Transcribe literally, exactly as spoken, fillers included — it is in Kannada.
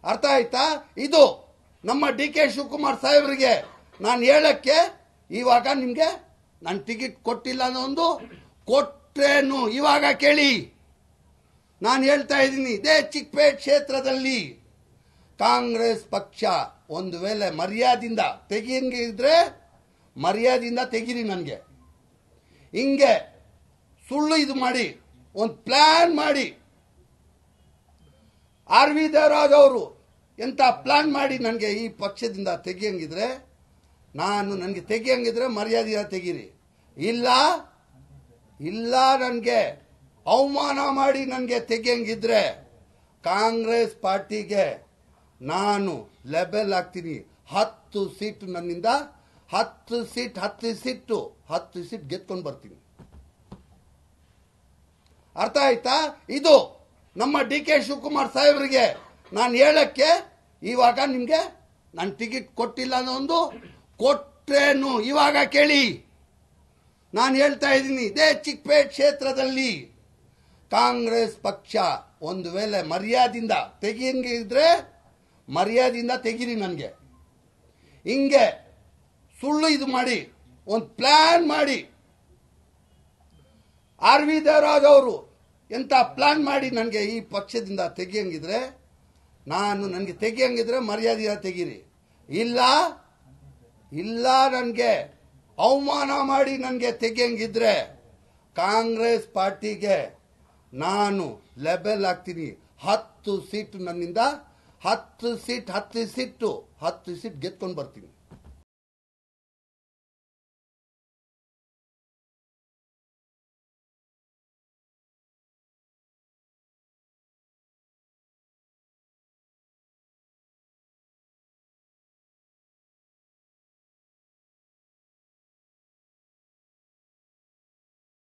ಅರ್ಥ ಆಯ್ತಾ? ಇದು ನಮ್ಮ ಡಿ ಕೆ ಶಿವಕುಮಾರ್ ಸಾಹೇಬರಿಗೆ ನಾನು ಹೇಳಕ್ಕೆ ಇವಾಗ ನಿಮ್ಗೆ ನಾನು ಟಿಕೆಟ್ ಕೊಟ್ಟಿಲ್ಲ ಅನ್ನೋ ಒಂದು ಕೊಟ್ರೇನು ಇವಾಗ ಕೇಳಿ. ನಾನು ಹೇಳ್ತಾ ಇದ್ದೀನಿ, ಇದೇ ಚಿಕ್ಕಪೇಟೆ ಕ್ಷೇತ್ರದಲ್ಲಿ ಕಾಂಗ್ರೆಸ್ ಪಕ್ಷ ಒಂದು ವೇಳೆ ಮರ್ಯಾದಿಂದ ತೆಗಿಯಂಗಿದ್ರೆ ಮರ್ಯಾದಿಂದ ತೆಗೀರಿ. ನನಗೆ ಹಿಂಗೆ ಸುಳ್ಳು ಇದು ಮಾಡಿ ಒಂದು ಪ್ಲಾನ್ ಮಾಡಿ ಆರ್ ವಿ ದೇವರಾಜ್ ಅವರು ಎಂತ ಪ್ಲಾನ್ ಮಾಡಿ ನನಗೆ ಈ ಪಕ್ಷದಿಂದ ತೆಗಿಯಂಗಿದ್ರೆ ನಾನು ನನಗೆ ತೆಗಿಯಂಗಿದ್ರೆ ಮರ್ಯಾದೆಯ ತೆಗೀರಿ. ಇಲ್ಲ ಇಲ್ಲ ನನಗೆ ಅವಮಾನ ಮಾಡಿ ನನಗೆ ತೆಗಿಯಂಗಿದ್ರೆ ಕಾಂಗ್ರೆಸ್ ಪಾರ್ಟಿಗೆ ನಾನು ಲೆಬೆಲ್ ಆಗ್ತೀನಿ. ಹತ್ತು ಸೀಟ್ ನನ್ನಿಂದ ಹತ್ತು ಸೀಟ್ ಹತ್ತು ಸೀಟು ಹತ್ತು ಸೀಟ್ ಗೆದ್ಕೊಂಡು ಬರ್ತೀನಿ. ಅರ್ಥ ಆಯ್ತಾ? ಇದು ನಮ್ಮ ಡಿ ಕೆ ಶಿವಕುಮಾರ್ ಸಾಹೇಬರಿಗೆ ನಾನು ಹೇಳಕ್ಕೆ ಇವಾಗ ನಿಮ್ಗೆ ನಾನು ಟಿಕೆಟ್ ಕೊಟ್ಟಿಲ್ಲ ಅನ್ನೋ ಒಂದು ಕೊಟ್ರೇನು ಇವಾಗ ಕೇಳಿ. ನಾನು ಹೇಳ್ತಾ ಇದ್ದೀನಿ, ಇದೇ ಚಿಕ್ಕಪೇಟೆ ಕ್ಷೇತ್ರದಲ್ಲಿ ಕಾಂಗ್ರೆಸ್ ಪಕ್ಷ ಒಂದು ವೇಳೆ ಮರ್ಯಾದಿಂದ ತೆಗಿಯಂಗಿದ್ರೆ ಮರ್ಯಾದೆಯಿಂದ ತೆಗೀರಿ. ನನಗೆ ಹಿಂಗೆ ಸುಳ್ಳು ಇದು ಮಾಡಿ ಒಂದು ಪ್ಲಾನ್ ಮಾಡಿ ಆರ್ ವಿ ದೇವರಾಜ್ ಅವರು ಎಂತ ಪ್ಲಾನ್ ಮಾಡಿ ನನಗೆ ಈ ಪಕ್ಷದಿಂದ ತೆಗಿಯಂಗಿದ್ರೆ ನಾನು ನನಗೆ ತೆಗಿಯಂಗಿದ್ರೆ ಮರ್ಯಾದೆಯ ತೆಗೀರಿ. ಇಲ್ಲ ಇಲ್ಲ ನನಗೆ ಅವಮಾನ ಮಾಡಿ ನನಗೆ ತೆಗಿಯಂಗಿದ್ರೆ ಕಾಂಗ್ರೆಸ್ ಪಾರ್ಟಿಗೆ ನಾನು ಲೆಬೆಲ್ ಆಗ್ತೀನಿ. ಹತ್ತು ಸೀಟ್ ನನ್ನಿಂದ ಹತ್ತು ಸೀಟ್ ಹತ್ತು ಸೀಟು ಹತ್ತು ಸೀಟ್ ಗೆದ್ಕೊಂಡು ಬರ್ತೀನಿ.